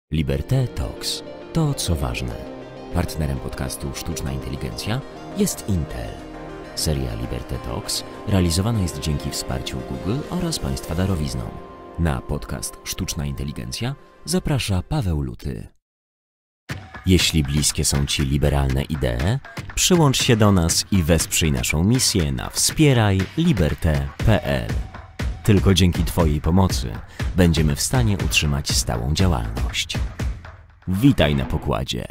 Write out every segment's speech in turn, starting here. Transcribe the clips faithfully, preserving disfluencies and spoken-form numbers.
Liberté Talks. To, co ważne. Partnerem podcastu Sztuczna Inteligencja jest Intel. Seria Liberté Talks realizowana jest dzięki wsparciu Google oraz Państwa darowizną. Na podcast Sztuczna Inteligencja zaprasza Paweł Luty. Jeśli bliskie są Ci liberalne idee, przyłącz się do nas i wesprzyj naszą misję na wspieraj liberté kropka p l. Tylko dzięki Twojej pomocy będziemy w stanie utrzymać stałą działalność. Witaj na pokładzie.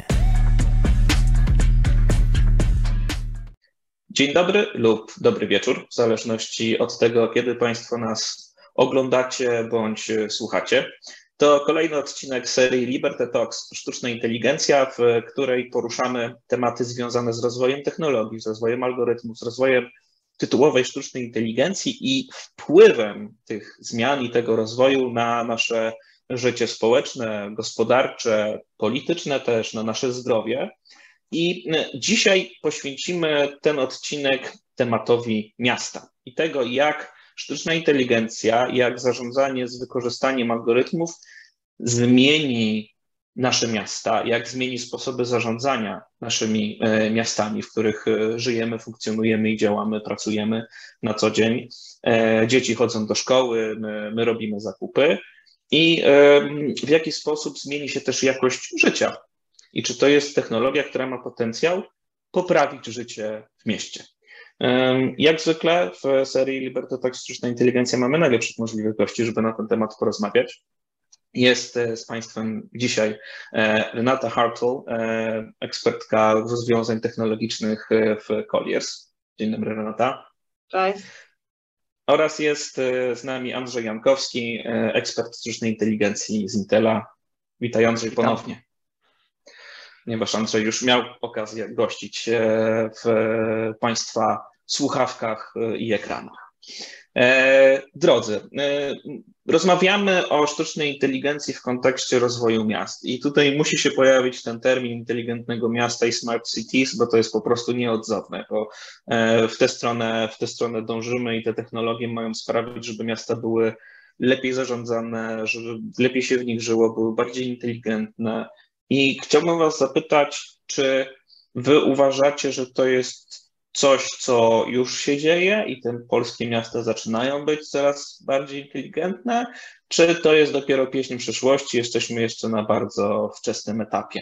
Dzień dobry lub dobry wieczór, w zależności od tego, kiedy Państwo nas oglądacie bądź słuchacie. To kolejny odcinek serii Liberté Talks Sztuczna Inteligencja, w której poruszamy tematy związane z rozwojem technologii, z rozwojem algorytmów, z rozwojem tytułowej sztucznej inteligencji i wpływem tych zmian i tego rozwoju na nasze życie społeczne, gospodarcze, polityczne też, na nasze zdrowie. I dzisiaj poświęcimy ten odcinek tematowi miasta i tego, jak sztuczna inteligencja, jak zarządzanie z wykorzystaniem algorytmów zmieni nasze miasta, jak zmieni sposoby zarządzania naszymi miastami, w których żyjemy, funkcjonujemy i działamy, pracujemy na co dzień. Dzieci chodzą do szkoły, my, my robimy zakupy i w jaki sposób zmieni się też jakość życia. I czy to jest technologia, która ma potencjał poprawić życie w mieście. Jak zwykle w serii Liberté Talks Sztuczna Inteligencja mamy najlepszych możliwych gości, żeby na ten temat porozmawiać. Jest z Państwem dzisiaj Renata Hartl, ekspertka rozwiązań technologicznych w Colliers. Dzień dobry, Renata. Cześć. Oraz jest z nami Andrzej Jankowski, ekspert sztucznej inteligencji z Intela. Witaj, Andrzej, Witam. ponownie. Ponieważ Andrzej już miał okazję gościć w Państwa słuchawkach i ekranach. Drodzy, rozmawiamy o sztucznej inteligencji w kontekście rozwoju miast i tutaj musi się pojawić ten termin inteligentnego miasta i smart cities, bo to jest po prostu nieodzowne, bo w tę stronę, w tę stronę dążymy i te technologie mają sprawić, żeby miasta były lepiej zarządzane, żeby lepiej się w nich żyło, były bardziej inteligentne. I chciałbym Was zapytać, czy Wy uważacie, że to jest coś, co już się dzieje i te polskie miasta zaczynają być coraz bardziej inteligentne, czy to jest dopiero pieśń przyszłości, jesteśmy jeszcze na bardzo wczesnym etapie?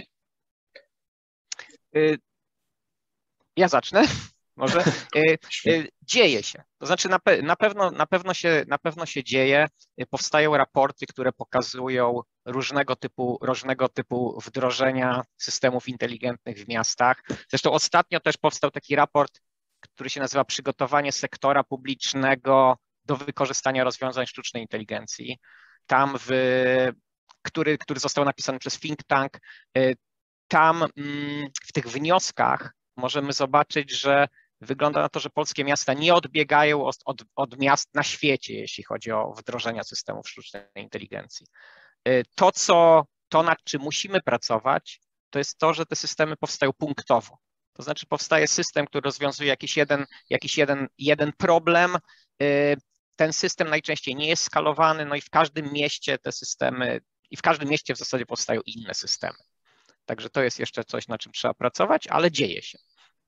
Ja zacznę. Może. Dzieje się. To znaczy na, pe na, pewno, na, pewno się, na pewno się dzieje. Powstają raporty, które pokazują różnego typu, różnego typu wdrożenia systemów inteligentnych w miastach. Zresztą ostatnio też powstał taki raport, który się nazywa Przygotowanie sektora publicznego do wykorzystania rozwiązań sztucznej inteligencji. Tam, w, który, który został napisany przez think tank, tam w tych wnioskach możemy zobaczyć, że wygląda na to, że polskie miasta nie odbiegają od, od, od miast na świecie, jeśli chodzi o wdrożenia systemów sztucznej inteligencji. To, co, to, nad czym musimy pracować, to jest to, że te systemy powstają punktowo. To znaczy powstaje system, który rozwiązuje jakiś jeden, jakiś jeden, jeden problem. Ten system najczęściej nie jest skalowany, no i w każdym mieście te systemy, i w każdym mieście w zasadzie powstają inne systemy. Także to jest jeszcze coś, na czym trzeba pracować, ale dzieje się.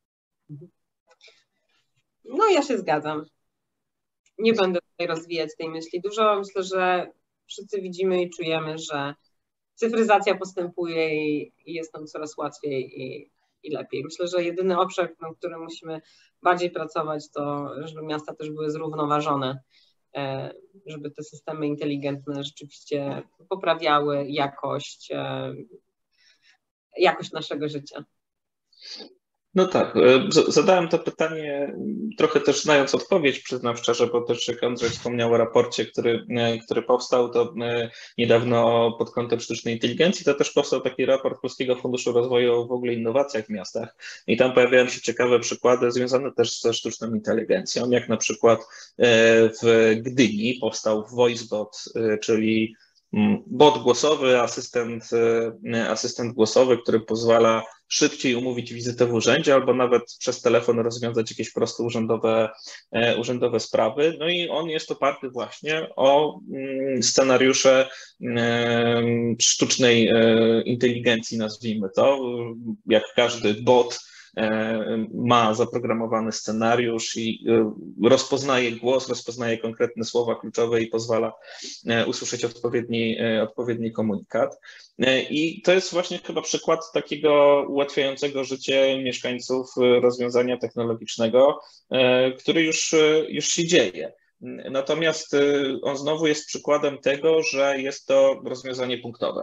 No ja się zgadzam. Nie będę tutaj rozwijać tej myśli. Dużo myślę, że wszyscy widzimy i czujemy, że cyfryzacja postępuje i jest nam coraz łatwiej i, i lepiej. Myślę, że jedyny obszar, na którym musimy bardziej pracować, to żeby miasta też były zrównoważone, żeby te systemy inteligentne rzeczywiście poprawiały jakość, jakość naszego życia. No tak, zadałem to pytanie trochę też znając odpowiedź, przyznam szczerze, bo też jak Andrzej wspomniał o raporcie, który, który powstał to niedawno pod kątem sztucznej inteligencji, to też powstał taki raport Polskiego Funduszu Rozwoju o w ogóle innowacjach w miastach i tam pojawiają się ciekawe przykłady związane też ze sztuczną inteligencją, jak na przykład w Gdyni powstał VoiceBot, czyli bot głosowy, asystent, asystent głosowy, który pozwala szybciej umówić wizytę w urzędzie albo nawet przez telefon rozwiązać jakieś proste urzędowe, urzędowe sprawy. No i on jest oparty właśnie o scenariusze sztucznej inteligencji, nazwijmy to. Jak każdy bot ma zaprogramowany scenariusz i rozpoznaje głos, rozpoznaje konkretne słowa kluczowe i pozwala usłyszeć odpowiedni, odpowiedni komunikat. I to jest właśnie chyba przykład takiego ułatwiającego życie mieszkańców rozwiązania technologicznego, który już, już się dzieje. Natomiast on znowu jest przykładem tego, że jest to rozwiązanie punktowe.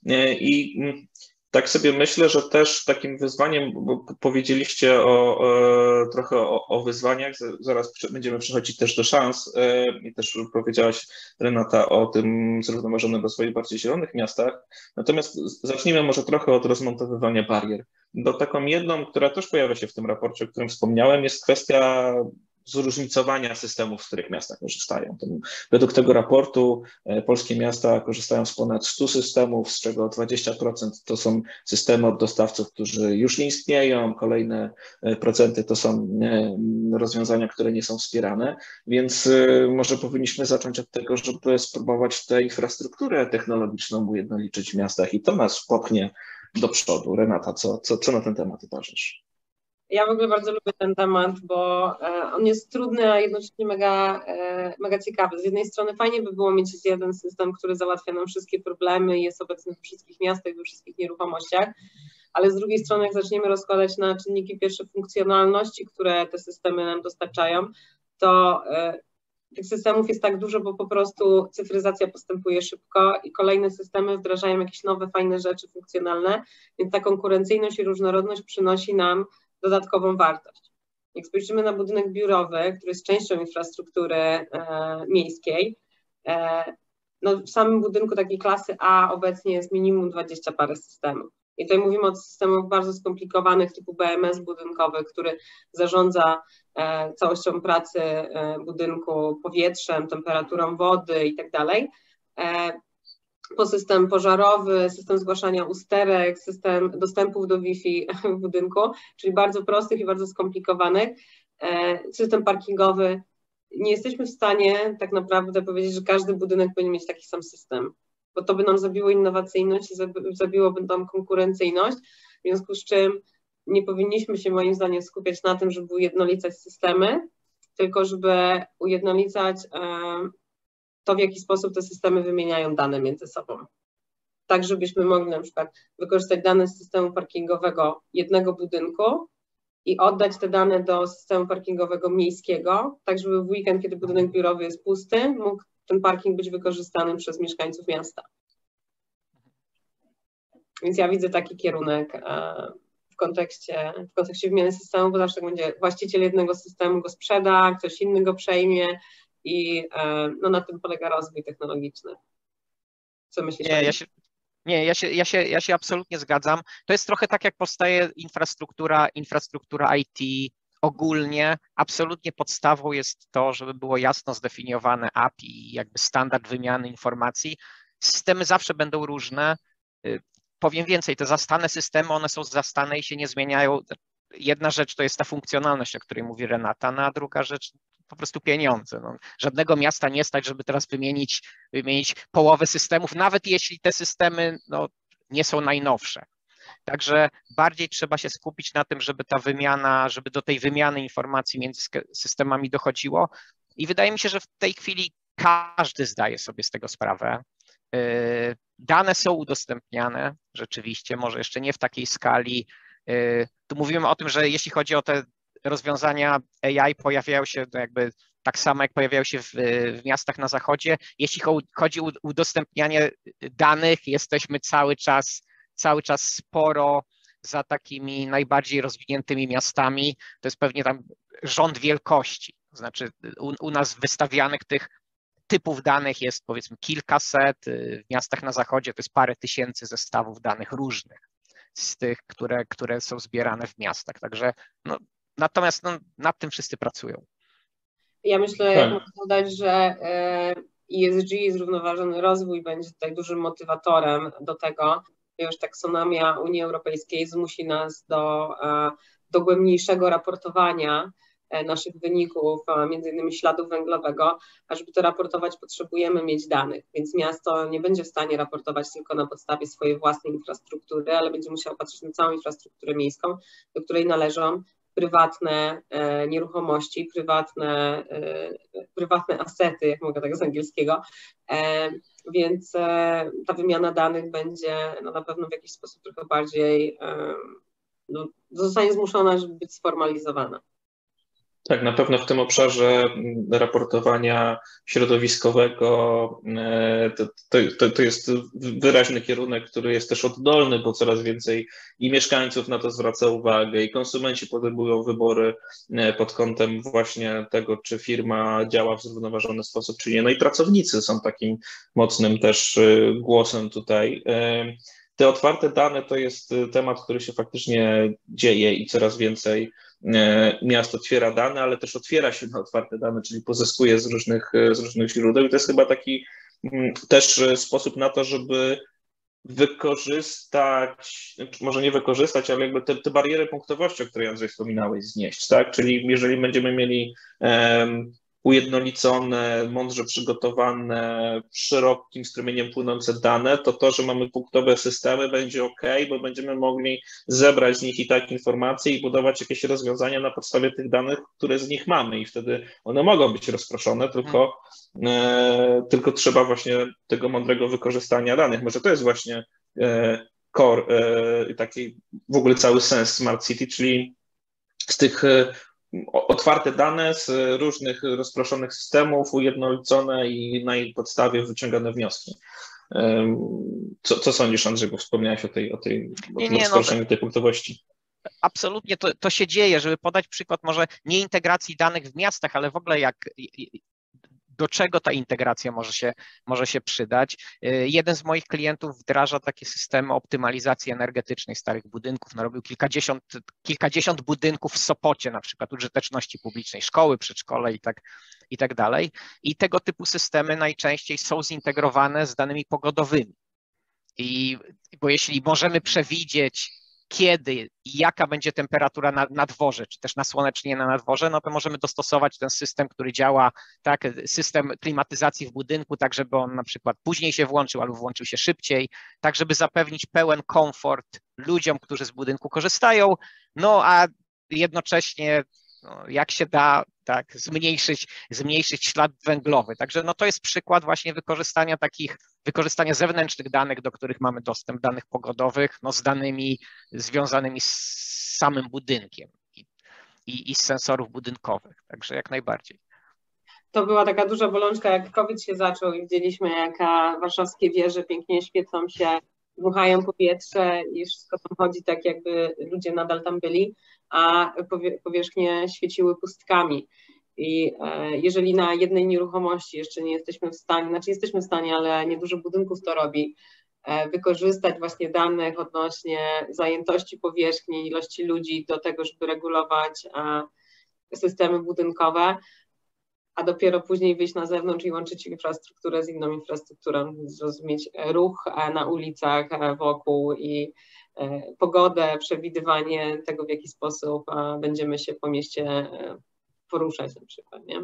I tak sobie myślę, że też takim wyzwaniem, bo powiedzieliście o, o, trochę o, o wyzwaniach, zaraz będziemy przechodzić też do szans i też powiedziałaś, Renata, o tym zrównoważonym rozwoju bardziej zielonych miastach. Natomiast zacznijmy może trochę od rozmontowywania barier. Bo taką jedną, która też pojawia się w tym raporcie, o którym wspomniałem, jest kwestia zróżnicowania systemów, z których miasta korzystają. Według tego raportu polskie miasta korzystają z ponad stu systemów, z czego dwadzieścia procent to są systemy od dostawców, którzy już nie istnieją, kolejne procenty to są rozwiązania, które nie są wspierane, więc może powinniśmy zacząć od tego, żeby spróbować tę infrastrukturę technologiczną ujednolicić w miastach i to nas popchnie do przodu. Renata, co, co, co na ten temat uważasz? Ja w ogóle bardzo lubię ten temat, bo on jest trudny, a jednocześnie mega, mega ciekawy. Z jednej strony fajnie by było mieć jeden system, który załatwia nam wszystkie problemy i jest obecny we wszystkich miastach, we wszystkich nieruchomościach, ale z drugiej strony jak zaczniemy rozkładać na czynniki pierwsze funkcjonalności, które te systemy nam dostarczają, to tych systemów jest tak dużo, bo po prostu cyfryzacja postępuje szybko i kolejne systemy wdrażają jakieś nowe, fajne rzeczy funkcjonalne, więc ta konkurencyjność i różnorodność przynosi nam dodatkową wartość. Jak spojrzymy na budynek biurowy, który jest częścią infrastruktury e, miejskiej, e, no w samym budynku takiej klasy A obecnie jest minimum dwadzieścia parę systemów. I tutaj mówimy o systemach bardzo skomplikowanych typu B M S budynkowy, który zarządza e, całością pracy e, budynku, powietrzem, temperaturą wody i tak dalej. Po system pożarowy, system zgłaszania usterek, system dostępów do Wi-Fi w budynku, czyli bardzo prostych i bardzo skomplikowanych. System parkingowy. Nie jesteśmy w stanie tak naprawdę powiedzieć, że każdy budynek powinien mieć taki sam system, bo to by nam zabiło innowacyjność i zabiłoby nam konkurencyjność, w związku z czym nie powinniśmy się moim zdaniem skupiać na tym, żeby ujednolicać systemy, tylko żeby ujednolicać to, w jaki sposób te systemy wymieniają dane między sobą. Tak, żebyśmy mogli na przykład wykorzystać dane z systemu parkingowego jednego budynku i oddać te dane do systemu parkingowego miejskiego, tak żeby w weekend, kiedy budynek biurowy jest pusty, mógł ten parking być wykorzystany przez mieszkańców miasta. Więc ja widzę taki kierunek w kontekście, w kontekście wymiany systemu, bo zawsze będzie właściciel jednego systemu go sprzeda, ktoś inny go przejmie, i no, na tym polega rozwój technologiczny. Co myślisz? Nie, ja się, nie ja, się, ja, się, ja się absolutnie zgadzam. To jest trochę tak, jak powstaje infrastruktura, infrastruktura I T ogólnie. Absolutnie podstawą jest to, żeby było jasno zdefiniowane A P I, jakby standard wymiany informacji. Systemy zawsze będą różne. Powiem więcej, te zastane systemy, one są zastane i się nie zmieniają. Jedna rzecz to jest ta funkcjonalność, o której mówi Renata, no a druga rzecz po prostu pieniądze. No, żadnego miasta nie stać, żeby teraz wymienić, wymienić połowę systemów, nawet jeśli te systemy no, nie są najnowsze. Także bardziej trzeba się skupić na tym, żeby ta wymiana, żeby do tej wymiany informacji między systemami dochodziło. I wydaje mi się, że w tej chwili każdy zdaje sobie z tego sprawę. Dane są udostępniane, rzeczywiście, może jeszcze nie w takiej skali. Tu mówimy o tym, że jeśli chodzi o te rozwiązania A I, pojawiają się jakby tak samo, jak pojawiają się w, w miastach na zachodzie. Jeśli chodzi o udostępnianie danych, jesteśmy cały czas, cały czas sporo za takimi najbardziej rozwiniętymi miastami. To jest pewnie tam rząd wielkości. To znaczy u, u nas wystawianych tych typów danych jest powiedzmy kilkaset, w miastach na zachodzie to jest parę tysięcy zestawów danych różnych z tych, które, które są zbierane w miastach. Także no, natomiast no, nad tym wszyscy pracują. Ja myślę, jak można dodać, że E S G, zrównoważony rozwój będzie tutaj dużym motywatorem do tego, ponieważ taksonomia Unii Europejskiej zmusi nas do dogłębniejszego raportowania naszych wyników, między innymi śladu węglowego, a żeby to raportować, potrzebujemy mieć danych, więc miasto nie będzie w stanie raportować tylko na podstawie swojej własnej infrastruktury, ale będzie musiało patrzeć na całą infrastrukturę miejską, do której należą prywatne e, nieruchomości, prywatne, e, prywatne asety, jak mogę tak z angielskiego, e, więc e, ta wymiana danych będzie no, na pewno w jakiś sposób trochę bardziej, e, no, zostanie zmuszona, żeby być sformalizowana. Tak, na pewno w tym obszarze raportowania środowiskowego to, to, to jest wyraźny kierunek, który jest też oddolny, bo coraz więcej i mieszkańców na to zwraca uwagę, i konsumenci podejmują wybory pod kątem właśnie tego, czy firma działa w zrównoważony sposób, czy nie. No i pracownicy są takim mocnym też głosem tutaj. Te otwarte dane to jest temat, który się faktycznie dzieje i coraz więcej miast otwiera dane, ale też otwiera się na otwarte dane, czyli pozyskuje z różnych, z różnych źródeł. I to jest chyba taki też sposób na to, żeby wykorzystać, może nie wykorzystać, ale jakby te, te bariery punktowości, o której Andrzej wspominałeś, znieść, tak? Czyli jeżeli będziemy mieli um, ujednolicone, mądrze przygotowane, szerokim strumieniem płynące dane, to to, że mamy punktowe systemy, będzie OK, bo będziemy mogli zebrać z nich i tak informacje i budować jakieś rozwiązania na podstawie tych danych, które z nich mamy, i wtedy one mogą być rozproszone, tylko, e, tylko trzeba właśnie tego mądrego wykorzystania danych. Może to jest właśnie e, core, e, taki w ogóle cały sens Smart City, czyli z tych e, otwarte dane z różnych rozproszonych systemów, ujednolicone i na ich podstawie wyciągane wnioski. Co, co sądzisz, Andrzej, bo wspomniałeś o tej, o tej o nie, tym nie, rozproszeniu no, tej punktowości. Absolutnie to, to się dzieje. Żeby podać przykład może nie integracji danych w miastach, ale w ogóle jak do czego ta integracja może się, może się przydać. Jeden z moich klientów wdraża takie systemy optymalizacji energetycznej starych budynków. Narobił kilkadziesiąt, kilkadziesiąt budynków w Sopocie, na przykład użyteczności publicznej, szkoły, przedszkole i tak, i tak dalej. I tego typu systemy najczęściej są zintegrowane z danymi pogodowymi. I, bo jeśli możemy przewidzieć, kiedy i jaka będzie temperatura na, na dworze, czy też nasłonecznienie na dworze, no to możemy dostosować ten system, który działa, tak, system klimatyzacji w budynku, tak żeby on na przykład później się włączył albo włączył się szybciej, tak żeby zapewnić pełen komfort ludziom, którzy z budynku korzystają, no a jednocześnie no, jak się da, tak, zmniejszyć, zmniejszyć ślad węglowy. Także no to jest przykład właśnie wykorzystania takich, wykorzystania zewnętrznych danych, do których mamy dostęp, danych pogodowych, no z danymi związanymi z samym budynkiem i, i, i z sensorów budynkowych. Także jak najbardziej. To była taka duża bolączka, jak COVID się zaczął i widzieliśmy, jak warszawskie wieże pięknie świecą się, dmuchają powietrze i wszystko tam chodzi tak, jakby ludzie nadal tam byli, a powierzchnie świeciły pustkami. I jeżeli na jednej nieruchomości jeszcze nie jesteśmy w stanie, znaczy jesteśmy w stanie, ale niedużo budynków to robi, wykorzystać właśnie danych odnośnie zajętości powierzchni, ilości ludzi do tego, żeby regulować systemy budynkowe, a dopiero później wyjść na zewnątrz i łączyć infrastrukturę z inną infrastrukturą, zrozumieć ruch na ulicach wokół i pogodę, przewidywanie tego, w jaki sposób będziemy się po mieście poruszać na przykład, nie?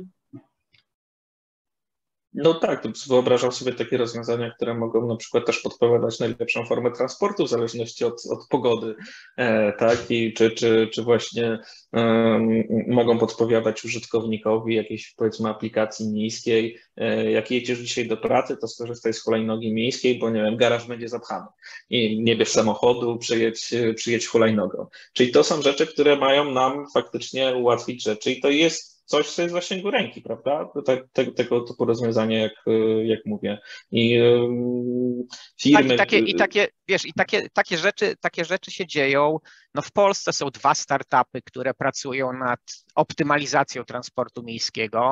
No tak, to wyobrażam sobie takie rozwiązania, które mogą na przykład też podpowiadać najlepszą formę transportu w zależności od, od pogody, e, tak, i czy, czy, czy właśnie um, mogą podpowiadać użytkownikowi jakiejś, powiedzmy, aplikacji miejskiej, e, jak jedziesz dzisiaj do pracy, to skorzystaj z hulajnogi miejskiej, bo nie wiem, garaż będzie zapchany i nie bierz samochodu, przyjedź, przyjedź hulajnogą. Czyli to są rzeczy, które mają nam faktycznie ułatwić rzeczy i to jest coś, co jest w zasięgu ręki, prawda? Te, te, tego typu rozwiązania, jak, jak mówię. I um, firmy... Tak, i takie, i takie, wiesz, i takie, takie, rzeczy, takie rzeczy się dzieją. No w Polsce są dwa startupy, które pracują nad optymalizacją transportu miejskiego.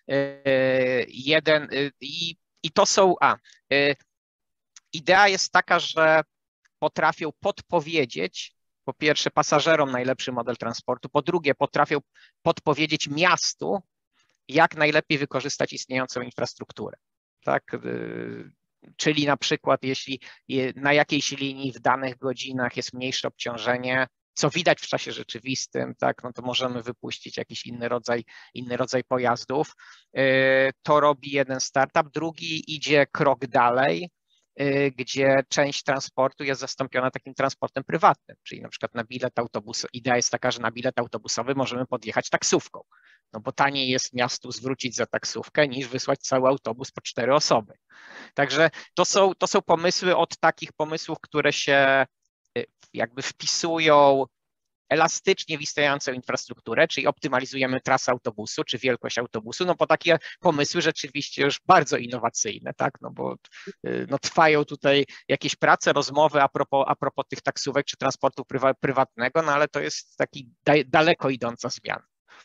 Jeden i, i to są... A, idea jest taka, że potrafią podpowiedzieć po pierwsze pasażerom najlepszy model transportu, po drugie potrafią podpowiedzieć miastu, jak najlepiej wykorzystać istniejącą infrastrukturę. tak? Czyli na przykład jeśli na jakiejś linii w danych godzinach jest mniejsze obciążenie, co widać w czasie rzeczywistym, tak, no to możemy wypuścić jakiś inny rodzaj, inny rodzaj pojazdów. To robi jeden startup, drugi idzie krok dalej, gdzie część transportu jest zastąpiona takim transportem prywatnym, czyli na przykład na bilet autobusowy. Idea jest taka, że na bilet autobusowy możemy podjechać taksówką, no bo taniej jest miastu zwrócić za taksówkę niż wysłać cały autobus po cztery osoby. Także to są, to są pomysły od takich pomysłów, które się jakby wpisują elastycznie w istniejącą infrastrukturę, czyli optymalizujemy trasę autobusu czy wielkość autobusu, no po takie pomysły rzeczywiście już bardzo innowacyjne, tak, no bo no, trwają tutaj jakieś prace, rozmowy a propos, a propos tych taksówek czy transportu prywa, prywatnego, no ale to jest taki da, daleko idąca zmiana.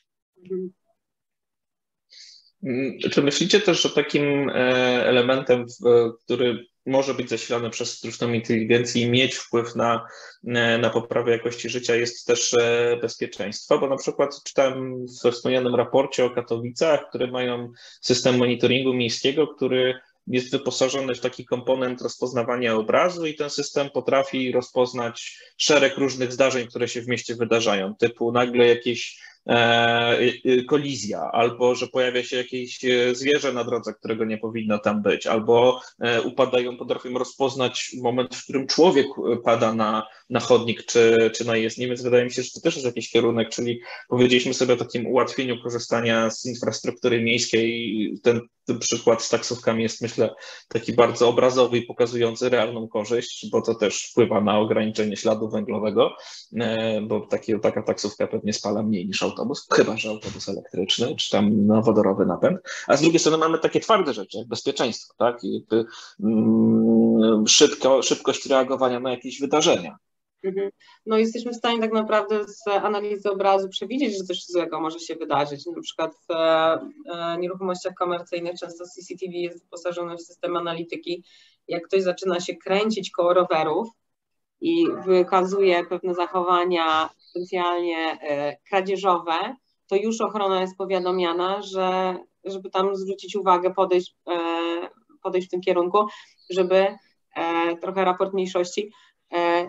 Czy myślicie też, że takim elementem, który może być zasilany przez sztuczną inteligencję i mieć wpływ na, na poprawę jakości życia, jest też bezpieczeństwo? Bo na przykład czytałem we wspomnianym raporcie o Katowicach, które mają system monitoringu miejskiego, który jest wyposażony w taki komponent rozpoznawania obrazu i ten system potrafi rozpoznać szereg różnych zdarzeń, które się w mieście wydarzają, typu nagle jakieś e, kolizja, albo że pojawia się jakieś zwierzę na drodze, którego nie powinno tam być, albo e, upadają, potrafią rozpoznać moment, w którym człowiek pada na, na chodnik czy, czy na jezdnię, więc wydaje mi się, że to też jest jakiś kierunek, czyli powiedzieliśmy sobie o takim ułatwieniu korzystania z infrastruktury miejskiej. Ten, ten przykład z taksówkami jest, myślę, taki bardzo obrazowy i pokazujący realną korzyść, bo to też wpływa na ograniczenie śladu węglowego, bo taki, taka taksówka pewnie spala mniej niż autobus, chyba że autobus elektryczny, czy tam na wodorowy napęd. A z drugiej strony mamy takie twarde rzeczy, jak bezpieczeństwo, tak? I jakby, mm, szybko, szybkość reagowania na jakieś wydarzenia. No jesteśmy w stanie tak naprawdę z analizy obrazu przewidzieć, że coś złego może się wydarzyć. Na przykład w e, nieruchomościach komercyjnych często C C T V jest wyposażone w system analityki. Jak ktoś zaczyna się kręcić koło rowerów i wykazuje pewne zachowania potencjalnie e, kradzieżowe, to już ochrona jest powiadamiana, że żeby tam zwrócić uwagę, podejść, e, podejść w tym kierunku, żeby e, trochę raport mniejszości e,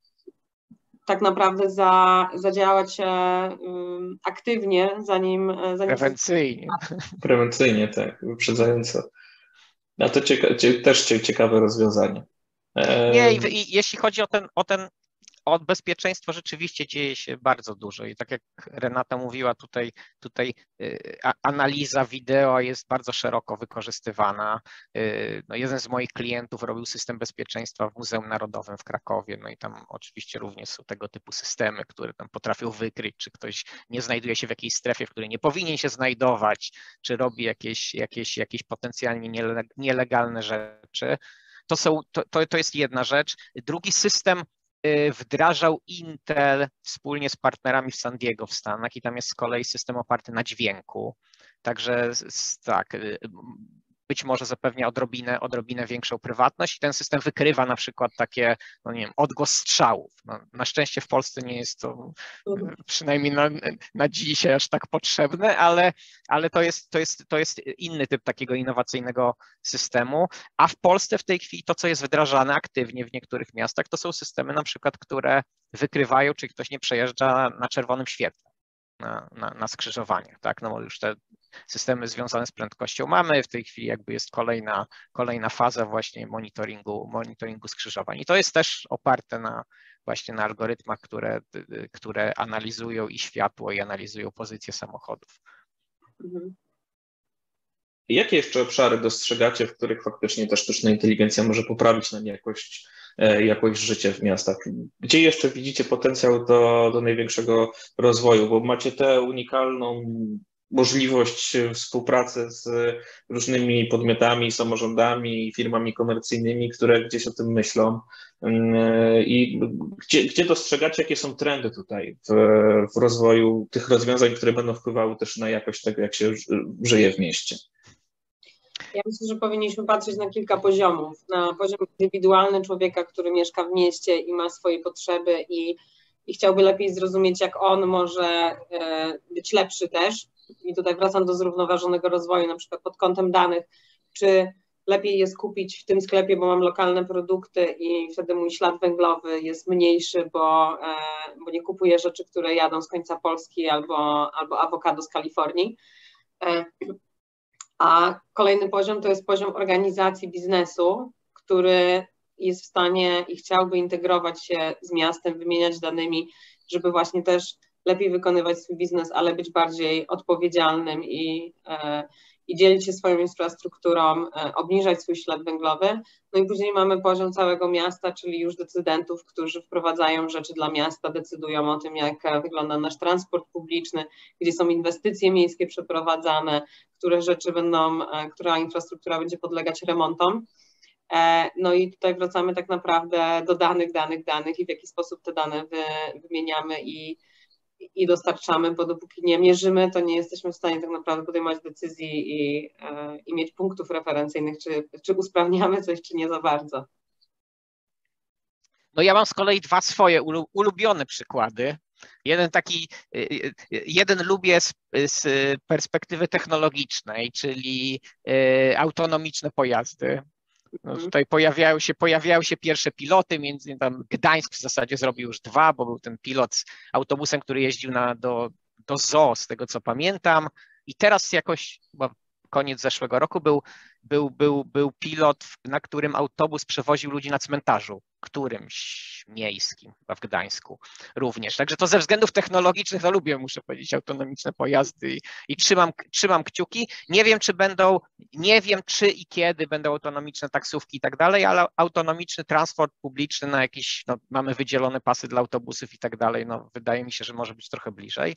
tak naprawdę za, zadziałać um, aktywnie, zanim... zanim Prewencyjnie. Prewencyjnie, tak, wyprzedzająco. A to cieka też ciekawe rozwiązanie. Nie, i, i jeśli chodzi o ten, o ten o bezpieczeństwo, rzeczywiście dzieje się bardzo dużo i tak jak Renata mówiła, tutaj, tutaj analiza wideo jest bardzo szeroko wykorzystywana. No, jeden z moich klientów robił system bezpieczeństwa w Muzeum Narodowym w Krakowie, no i tam oczywiście również są tego typu systemy, które tam potrafią wykryć, czy ktoś nie znajduje się w jakiejś strefie, w której nie powinien się znajdować, czy robi jakieś, jakieś, jakieś potencjalnie nielegalne rzeczy. To, są, to, to jest jedna rzecz. Drugi system wdrażał Intel wspólnie z partnerami w San Diego w Stanach i tam jest z kolei system oparty na dźwięku. Także tak, być może zapewnia odrobinę, odrobinę większą prywatność i ten system wykrywa na przykład takie, no nie wiem, odgłos strzałów. No, na szczęście w Polsce nie jest to przynajmniej na, na dzisiaj aż tak potrzebne, ale, ale to, jest, to, jest, to jest inny typ takiego innowacyjnego systemu, a w Polsce w tej chwili to, co jest wdrażane aktywnie w niektórych miastach, to są systemy na przykład, które wykrywają, czy ktoś nie przejeżdża na czerwonym świetle. Na, na, na skrzyżowaniach, tak, no bo już te systemy związane z prędkością mamy, w tej chwili jakby jest kolejna, kolejna faza właśnie monitoringu, monitoringu skrzyżowań i to jest też oparte na właśnie na algorytmach, które, które analizują i światło i analizują pozycję samochodów. Mhm. Jakie jeszcze obszary dostrzegacie, w których faktycznie ta sztuczna inteligencja może poprawić nam jakość, jakość życia w miastach? Gdzie jeszcze widzicie potencjał do, do największego rozwoju? Bo macie tę unikalną możliwość współpracy z różnymi podmiotami, samorządami, firmami komercyjnymi, które gdzieś o tym myślą. I gdzie, gdzie dostrzegacie, jakie są trendy tutaj w, w rozwoju tych rozwiązań, które będą wpływały też na jakość tego, jak się żyje w mieście? Ja myślę, że powinniśmy patrzeć na kilka poziomów. Na poziom indywidualny człowieka, który mieszka w mieście i ma swoje potrzeby i, i chciałby lepiej zrozumieć, jak on może e, być lepszy też. I tutaj wracam do zrównoważonego rozwoju, na przykład pod kątem danych, czy lepiej jest kupić w tym sklepie, bo mam lokalne produkty i wtedy mój ślad węglowy jest mniejszy, bo, bo nie kupuję rzeczy, które jadą z końca Polski albo, albo awokado z Kalifornii. A kolejny poziom to jest poziom organizacji biznesu, który jest w stanie i chciałby integrować się z miastem, wymieniać danymi, żeby właśnie też lepiej wykonywać swój biznes, ale być bardziej odpowiedzialnym i, i dzielić się swoją infrastrukturą, obniżać swój ślad węglowy. No i później mamy poziom całego miasta, czyli już decydentów, którzy wprowadzają rzeczy dla miasta, decydują o tym, jak wygląda nasz transport publiczny, gdzie są inwestycje miejskie przeprowadzane, które rzeczy będą, która infrastruktura będzie podlegać remontom. No i tutaj wracamy tak naprawdę do danych, danych, danych i w jaki sposób te dane wy, wymieniamy i, i dostarczamy, bo dopóki nie mierzymy, to nie jesteśmy w stanie tak naprawdę podejmować decyzji i, i mieć punktów referencyjnych, czy, czy usprawniamy coś, czy nie za bardzo. No ja mam z kolei dwa swoje ulubione przykłady. Jeden taki, jeden lubię z, z perspektywy technologicznej, czyli autonomiczne pojazdy. No tutaj pojawiają się, pojawiają się pierwsze piloty, między innymi tam Gdańsk w zasadzie zrobił już dwa, bo był ten pilot z autobusem, który jeździł na, do, do zoo, z tego co pamiętam. I teraz jakoś, chyba koniec zeszłego roku, był, był, był, był pilot, na którym autobus przewoził ludzi na cmentarzu, którymś miejskim, chyba w Gdańsku również. Także to ze względów technologicznych, no lubię, muszę powiedzieć, autonomiczne pojazdy i, i trzymam, trzymam kciuki. Nie wiem, czy będą, nie wiem, czy i kiedy będą autonomiczne taksówki i tak dalej, ale autonomiczny transport publiczny na jakieś, no, mamy wydzielone pasy dla autobusów i tak dalej, no wydaje mi się, że może być trochę bliżej.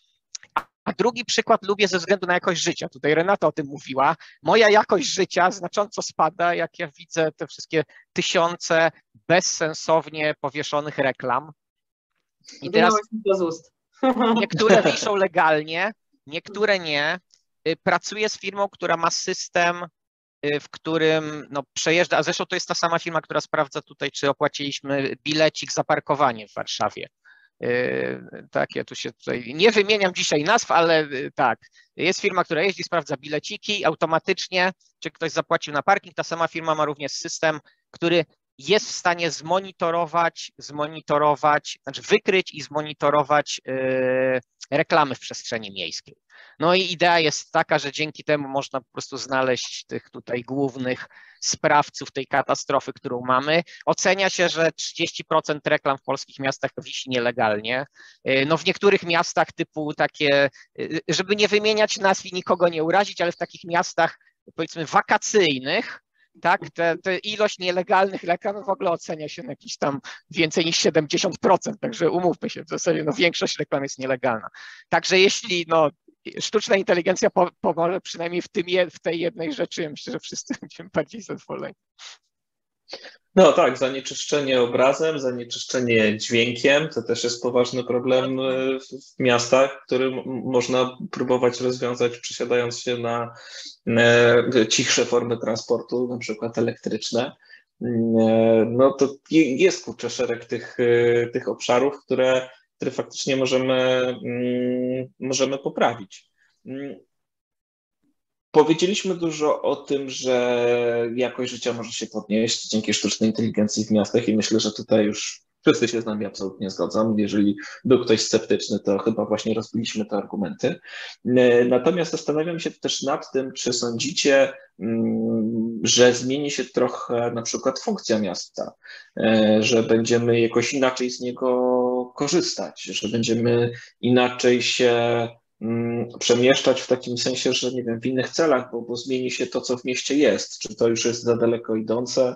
A drugi przykład lubię ze względu na jakość życia. Tutaj Renata o tym mówiła. Moja jakość życia znacząco spada, jak ja widzę te wszystkie tysiące bezsensownie powieszonych reklam. I teraz niektóre wiszą legalnie, niektóre nie. Pracuję z firmą, która ma system, w którym no, przejeżdża, a zresztą to jest ta sama firma, która sprawdza tutaj, czy opłaciliśmy bilecik za parkowanie w Warszawie. Tak, ja tu się tutaj nie wymieniam dzisiaj nazw, ale tak, jest firma, która jeździ, sprawdza bileciki automatycznie, czy ktoś zapłacił na parking. Ta sama firma ma również system, który jest w stanie zmonitorować, zmonitorować, znaczy wykryć i zmonitorować yy, reklamy w przestrzeni miejskiej. No i idea jest taka, że dzięki temu można po prostu znaleźć tych tutaj głównych sprawców tej katastrofy, którą mamy. Ocenia się, że trzydzieści procent reklam w polskich miastach wisi nielegalnie. No w niektórych miastach typu takie, żeby nie wymieniać nazw i nikogo nie urazić, ale w takich miastach powiedzmy wakacyjnych, tak, te, te ilość nielegalnych reklam w ogóle ocenia się na jakieś tam więcej niż siedemdziesiąt procent, także umówmy się, w zasadzie no większość reklam jest nielegalna. Także jeśli no sztuczna inteligencja pomoże przynajmniej w, tym, w tej jednej rzeczy, ja myślę, że wszyscy będziemy bardziej zadowoleni. No tak, zanieczyszczenie obrazem, zanieczyszczenie dźwiękiem, to też jest poważny problem w miastach, który można próbować rozwiązać przesiadając się na cichsze formy transportu, na przykład elektryczne. No to jest kurczę szereg tych, tych obszarów, które, które faktycznie możemy, możemy poprawić. Powiedzieliśmy dużo o tym, że jakość życia może się podnieść dzięki sztucznej inteligencji w miastach i myślę, że tutaj już wszyscy się z nami absolutnie zgodzą. Jeżeli był ktoś sceptyczny, to chyba właśnie rozbiliśmy te argumenty. Natomiast zastanawiam się też nad tym, czy sądzicie, że zmieni się trochę na przykład funkcja miasta, że będziemy jakoś inaczej z niego korzystać, że będziemy inaczej się przemieszczać w takim sensie, że nie wiem, w innych celach, bo, bo zmieni się to, co w mieście jest. Czy to już jest za daleko idące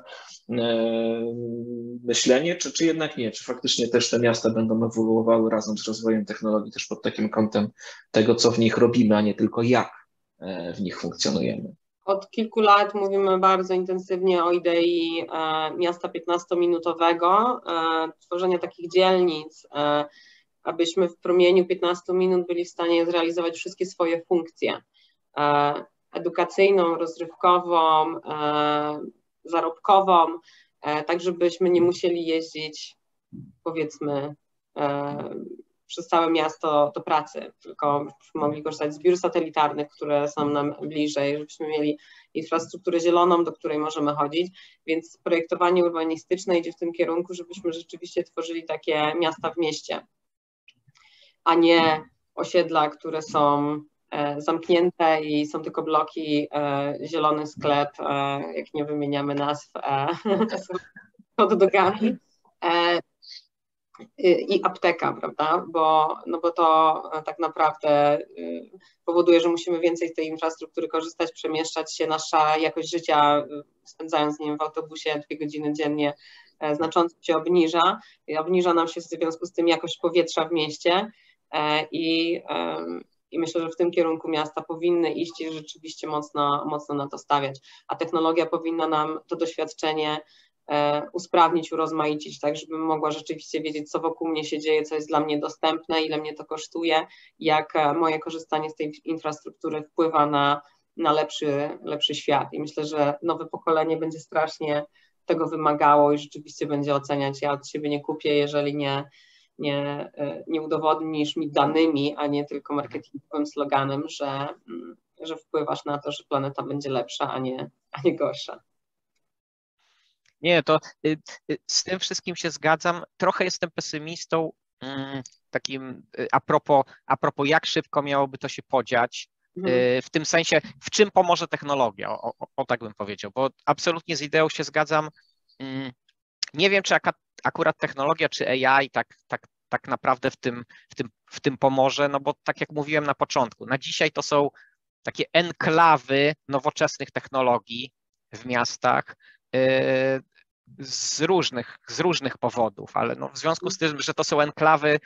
myślenie, czy, czy jednak nie? Czy faktycznie też te miasta będą ewoluowały razem z rozwojem technologii też pod takim kątem tego, co w nich robimy, a nie tylko jak w nich funkcjonujemy? Od kilku lat mówimy bardzo intensywnie o idei miasta piętnastominutowego, tworzenia takich dzielnic, abyśmy w promieniu piętnastu minut byli w stanie zrealizować wszystkie swoje funkcje edukacyjną, rozrywkową, zarobkową, tak żebyśmy nie musieli jeździć powiedzmy przez całe miasto do pracy, tylko mogli korzystać z biur satelitarnych, które są nam bliżej, żebyśmy mieli infrastrukturę zieloną, do której możemy chodzić, więc projektowanie urbanistyczne idzie w tym kierunku, żebyśmy rzeczywiście tworzyli takie miasta w mieście, a nie osiedla, które są zamknięte i są tylko bloki, zielony sklep, jak nie wymieniamy nazw, hot dogami i apteka, prawda, bo, no bo to tak naprawdę powoduje, że musimy więcej z tej infrastruktury korzystać, przemieszczać się, nasza jakość życia, spędzając, nie wiem, w autobusie dwie godziny dziennie, znacząco się obniża i obniża nam się w związku z tym jakość powietrza w mieście i I myślę, że w tym kierunku miasta powinny iść i rzeczywiście mocno, mocno na to stawiać. A technologia powinna nam to doświadczenie e, usprawnić, urozmaicić, tak żebym mogła rzeczywiście wiedzieć, co wokół mnie się dzieje, co jest dla mnie dostępne, ile mnie to kosztuje, jak moje korzystanie z tej infrastruktury wpływa na, na lepszy, lepszy świat. I myślę, że nowe pokolenie będzie strasznie tego wymagało i rzeczywiście będzie oceniać, ja od siebie nie kupię, jeżeli nie Nie, nie udowodnisz mi danymi, a nie tylko marketingowym sloganem, że, że wpływasz na to, że planeta będzie lepsza, a nie, a nie gorsza. Nie, to z tym wszystkim się zgadzam. Trochę jestem pesymistą takim a propos, a propos jak szybko miałoby to się podziać. Mhm. W tym sensie, w czym pomoże technologia, o, o, o tak bym powiedział, bo absolutnie z ideą się zgadzam. Nie wiem, czy akurat technologia, czy A I tak, tak, tak naprawdę w tym, w, tym, w tym pomoże, no bo tak jak mówiłem na początku, na dzisiaj to są takie enklawy nowoczesnych technologii w miastach yy, z różnych, z różnych powodów, ale no w związku z tym, że to są enklawy,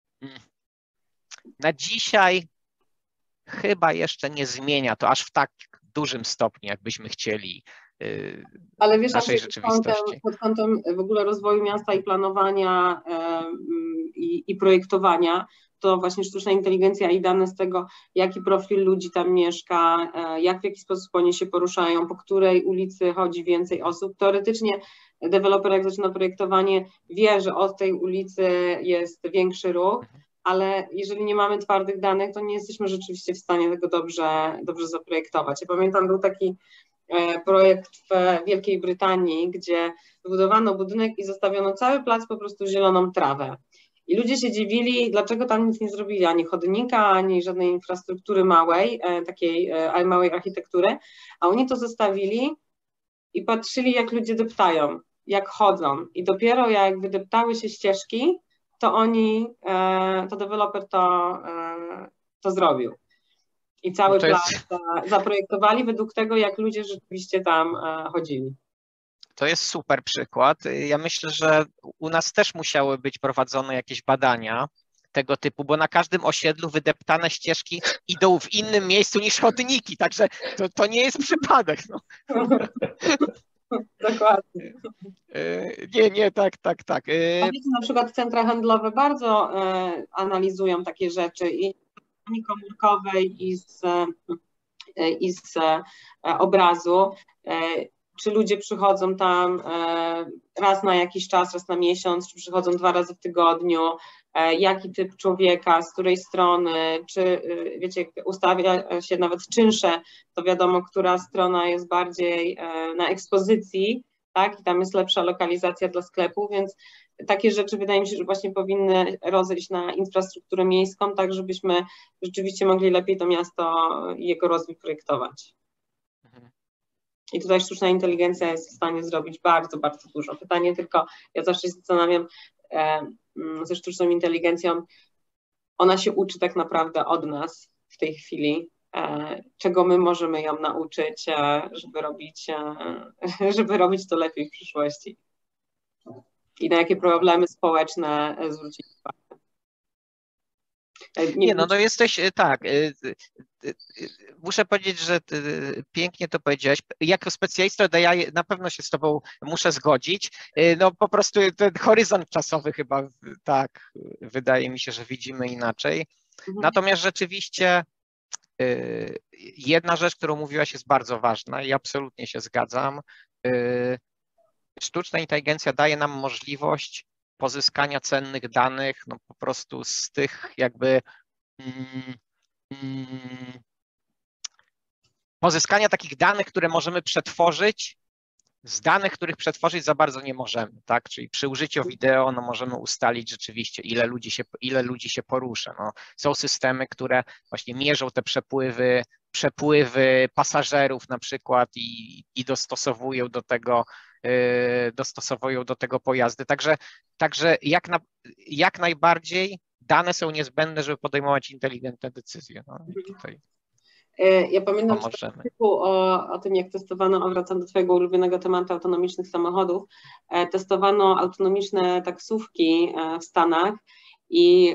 na dzisiaj chyba jeszcze nie zmienia to aż w tak dużym stopniu, jakbyśmy chcieli. Ale wiesz, naszej pod kątem, pod kątem w ogóle rozwoju miasta i planowania i, i projektowania, to właśnie sztuczna inteligencja i dane z tego, jaki profil ludzi tam mieszka, jak w jaki sposób oni się poruszają, po której ulicy chodzi więcej osób. Teoretycznie deweloper, jak zaczyna projektowanie, wie, że od tej ulicy jest większy ruch, ale jeżeli nie mamy twardych danych, to nie jesteśmy rzeczywiście w stanie tego dobrze, dobrze zaprojektować. Ja pamiętam, był taki projekt w Wielkiej Brytanii, gdzie wybudowano budynek i zostawiono cały plac po prostu zieloną trawę. I ludzie się dziwili, dlaczego tam nic nie zrobili, ani chodnika, ani żadnej infrastruktury małej, takiej małej architektury, a oni to zostawili i patrzyli, jak ludzie deptają, jak chodzą. I dopiero jak wydeptały się ścieżki, to oni, to deweloper to, to zrobił. I cały no plac jest... zaprojektowali według tego, jak ludzie rzeczywiście tam chodzili. To jest super przykład. Ja myślę, że u nas też musiały być prowadzone jakieś badania tego typu, bo na każdym osiedlu wydeptane ścieżki idą w innym miejscu niż chodniki, także to, to nie jest przypadek. No. Dokładnie. Nie, nie, tak, tak, tak. A wiecie, na przykład centra handlowe bardzo analizują takie rzeczy i komórkowej i z, i z obrazu, czy ludzie przychodzą tam raz na jakiś czas, raz na miesiąc, czy przychodzą dwa razy w tygodniu, jaki typ człowieka, z której strony, czy wiecie, ustawia się nawet czynsze, to wiadomo, która strona jest bardziej na ekspozycji, tak, i tam jest lepsza lokalizacja dla sklepu, więc takie rzeczy wydaje mi się, że właśnie powinny rozejść na infrastrukturę miejską, tak żebyśmy rzeczywiście mogli lepiej to miasto i jego rozwój projektować. I tutaj sztuczna inteligencja jest w stanie zrobić bardzo, bardzo dużo. Pytanie tylko, ja zawsze się zastanawiam e, ze sztuczną inteligencją, ona się uczy tak naprawdę od nas w tej chwili, e, czego my możemy ją nauczyć, e, żeby robić, e, żeby robić to lepiej w przyszłości. I na jakie problemy społeczne zwrócić uwagę. Nie, nie no, no jesteś, tak, muszę powiedzieć, że pięknie to powiedziałeś. Jako specjalista od A I na pewno się z tobą muszę zgodzić. No po prostu ten horyzont czasowy chyba, tak, wydaje mi się, że widzimy inaczej. Mhm. Natomiast rzeczywiście jedna rzecz, którą mówiłaś, jest bardzo ważna i absolutnie się zgadzam. Sztuczna inteligencja daje nam możliwość pozyskania cennych danych, no po prostu z tych jakby mm, mm, pozyskania takich danych, które możemy przetworzyć, z danych, których przetworzyć za bardzo nie możemy, tak? Czyli przy użyciu wideo no możemy ustalić rzeczywiście, ile ludzi się, ile ludzi się porusza. No, są systemy, które właśnie mierzą te przepływy, przepływy pasażerów na przykład i, i dostosowują do tego, yy, dostosowują do tego pojazdy. Także, także jak, na, jak najbardziej dane są niezbędne, żeby podejmować inteligentne decyzje. No, tutaj ja pamiętam o, o tym, jak testowano, wracam do twojego ulubionego tematu autonomicznych samochodów, testowano autonomiczne taksówki w Stanach i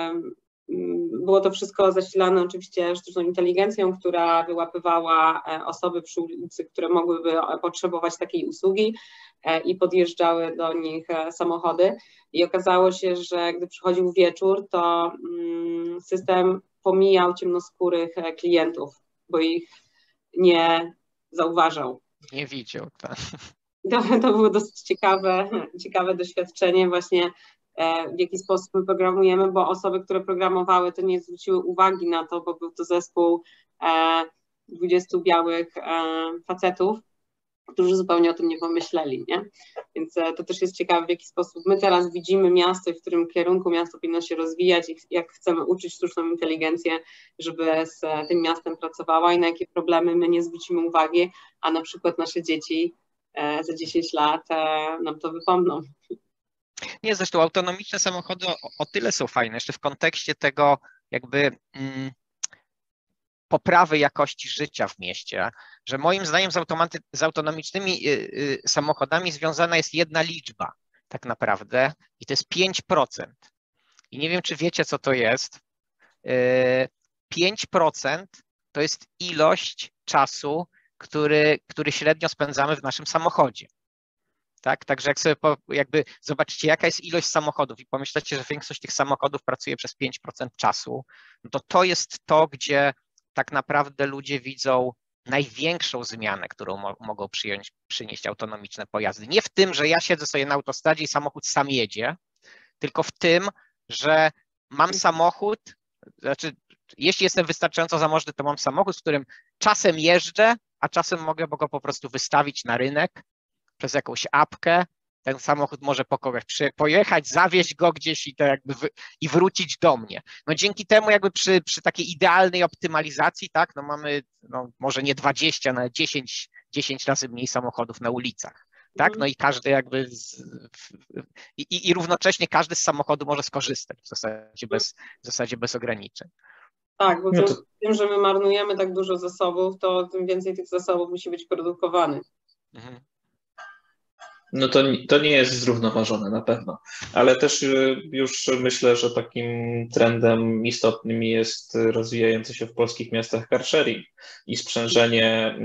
było to wszystko zasilane oczywiście sztuczną inteligencją, która wyłapywała osoby przy ulicy, które mogłyby potrzebować takiej usługi i podjeżdżały do nich samochody. I okazało się, że gdy przychodził wieczór, to system pomijał ciemnoskórych klientów, bo ich nie zauważał. Nie widział, tak. To, to było dosyć ciekawe, ciekawe doświadczenie właśnie, w jaki sposób my programujemy, bo osoby, które programowały, to nie zwróciły uwagi na to, bo był to zespół dwudziestu białych facetów, którzy zupełnie o tym nie pomyśleli, nie? Więc to też jest ciekawe, w jaki sposób my teraz widzimy miasto i w którym kierunku miasto powinno się rozwijać i jak chcemy uczyć sztuczną inteligencję, żeby z tym miastem pracowała i na jakie problemy my nie zwrócimy uwagi, a na przykład nasze dzieci za dziesięć lat nam to wypomną. Nie, zresztą autonomiczne samochody o, o tyle są fajne, jeszcze w kontekście tego jakby mm, poprawy jakości życia w mieście, że moim zdaniem z, automaty, z autonomicznymi y, y, samochodami związana jest jedna liczba tak naprawdę i to jest pięć procent. I nie wiem, czy wiecie, co to jest. Y, pięć procent to jest ilość czasu, który, który średnio spędzamy w naszym samochodzie. Tak? Także jak sobie po, jakby zobaczycie, jaka jest ilość samochodów i pomyślecie, że większość tych samochodów pracuje przez pięć procent czasu, no to to jest to, gdzie tak naprawdę ludzie widzą największą zmianę, którą mo mogą przyjąć, przynieść autonomiczne pojazdy. Nie w tym, że ja siedzę sobie na autostradzie i samochód sam jedzie, tylko w tym, że mam samochód, znaczy jeśli jestem wystarczająco zamożny, to mam samochód, w którym czasem jeżdżę, a czasem mogę go po prostu wystawić na rynek przez jakąś apkę. Ten samochód może po kogoś pojechać, zawieźć go gdzieś i, to jakby wy, i wrócić do mnie. No dzięki temu jakby przy, przy takiej idealnej optymalizacji, tak, no mamy no może nie dwadzieścia, ale dziesięć, dziesięć razy mniej samochodów na ulicach. Tak, no i każdy jakby z, w, i, i równocześnie każdy z samochodu może skorzystać w zasadzie bez, w zasadzie bez ograniczeń. Tak, bo no to... tym, że my marnujemy tak dużo zasobów, to tym więcej tych zasobów musi być produkowanych. Mhm. No to, to nie jest zrównoważone na pewno, ale też już myślę, że takim trendem istotnym jest rozwijający się w polskich miastach carsharing i sprzężenie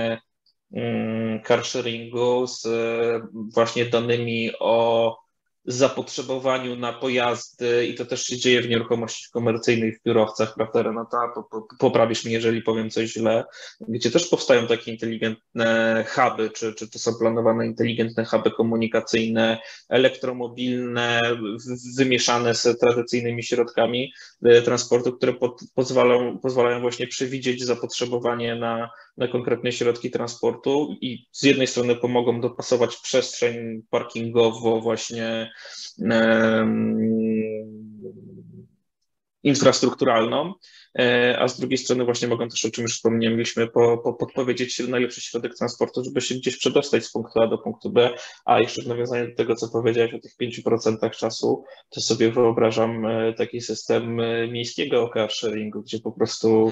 carsharingu z właśnie danymi o zapotrzebowaniu na pojazdy i to też się dzieje w nieruchomości komercyjnych, w biurowcach, prawda Renata? Poprawisz mnie, jeżeli powiem coś źle, gdzie też powstają takie inteligentne huby, czy, czy to są planowane inteligentne huby komunikacyjne, elektromobilne, wymieszane z tradycyjnymi środkami transportu, które pod, pozwalają, pozwalają właśnie przewidzieć zapotrzebowanie na, na konkretne środki transportu i z jednej strony pomogą dopasować przestrzeń parkingową właśnie infrastrukturalną, a z drugiej strony właśnie mogą też, o czym już wspomnieliśmy, po, po podpowiedzieć najlepszy środek transportu, żeby się gdzieś przedostać z punktu A do punktu B, a jeszcze w nawiązaniu do tego, co powiedziałeś o tych pięciu procentach czasu, to sobie wyobrażam taki system miejskiego carsharingu, gdzie po prostu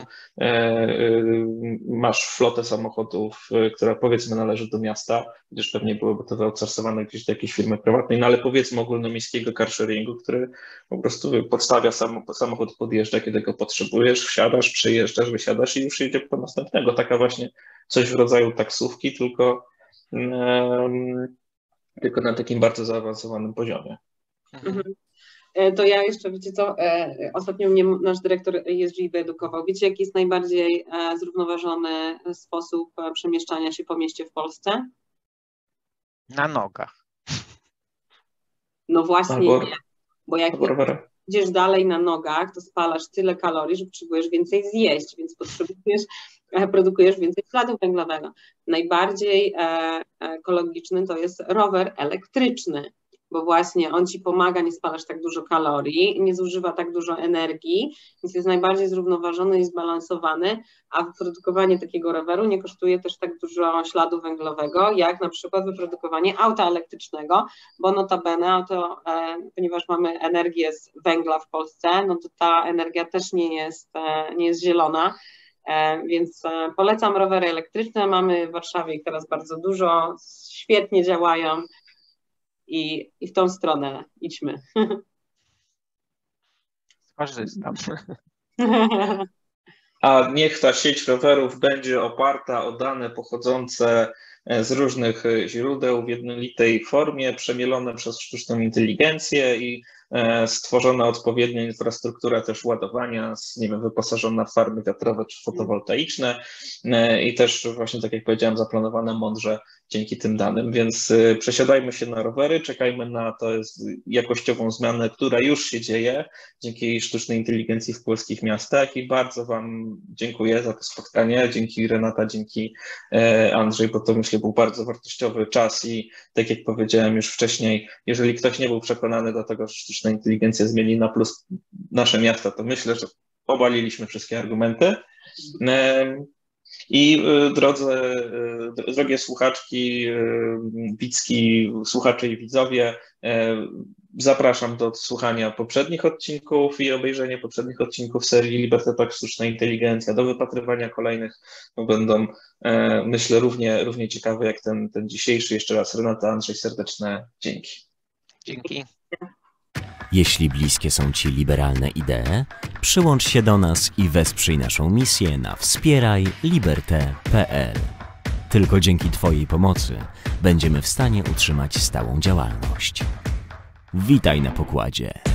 masz flotę samochodów, która powiedzmy należy do miasta, gdyż pewnie byłoby to wyoutsourcowane gdzieś do jakiejś firmy prywatnej, no ale powiedzmy ogólnomiejskiego carsharingu, który po prostu podstawia sam, samochód, podjeżdża, kiedy go potrzebujesz, wsiadasz, przyjeżdżasz, wysiadasz i już jedzie po następnego. Taka właśnie coś w rodzaju taksówki, tylko, um, tylko na takim bardzo zaawansowanym poziomie. Mhm. To ja jeszcze, wiecie co, ostatnio mnie nasz dyrektor E S G wyedukował. Wiecie, jaki jest najbardziej zrównoważony sposób przemieszczania się po mieście w Polsce? Na nogach. No właśnie Albo, nie, bo jak albo idziesz dalej na nogach, to spalasz tyle kalorii, że potrzebujesz więcej zjeść, więc potrzebujesz, produkujesz więcej śladu węglowego. Najbardziej ekologiczny to jest rower elektryczny, bo właśnie on ci pomaga, nie spalasz tak dużo kalorii, nie zużywa tak dużo energii, więc jest najbardziej zrównoważony i zbalansowany, a wyprodukowanie takiego roweru nie kosztuje też tak dużo śladu węglowego, jak na przykład wyprodukowanie auta elektrycznego, bo notabene auto, e, ponieważ mamy energię z węgla w Polsce, no to ta energia też nie jest, e, nie jest zielona, e, więc e, polecam rowery elektryczne, mamy w Warszawie ich teraz bardzo dużo, świetnie działają. I, I w tą stronę idźmy. Skorzystam. A niech ta sieć rowerów będzie oparta o dane pochodzące z różnych źródeł w jednolitej formie, przemielone przez sztuczną inteligencję i stworzona odpowiednia infrastruktura też ładowania, nie wiem, wyposażona w farmy wiatrowe czy fotowoltaiczne i też właśnie, tak jak powiedziałem, zaplanowane mądrze dzięki tym danym, więc przesiadajmy się na rowery, czekajmy na to jakościową zmianę, która już się dzieje dzięki sztucznej inteligencji w polskich miastach i bardzo Wam dziękuję za to spotkanie, dzięki Renata, dzięki Andrzej, bo to myślę był bardzo wartościowy czas i tak jak powiedziałem już wcześniej, jeżeli ktoś nie był przekonany do tego, że sztuczna inteligencja zmieni na plus nasze miasta, to myślę, że obaliliśmy wszystkie argumenty. I drodzy, drogie słuchaczki, widzki, słuchacze i widzowie, zapraszam do odsłuchania poprzednich odcinków i obejrzenia poprzednich odcinków serii Liberty Talks Sztuczna Inteligencja, do wypatrywania kolejnych, bo będą, myślę, równie, równie ciekawe jak ten, ten dzisiejszy. Jeszcze raz Renata, Andrzej, serdeczne dzięki. Dzięki. Jeśli bliskie są Ci liberalne idee, przyłącz się do nas i wesprzyj naszą misję na wspieraj liberté kropka p l. Tylko dzięki Twojej pomocy będziemy w stanie utrzymać stałą działalność. Witaj na pokładzie.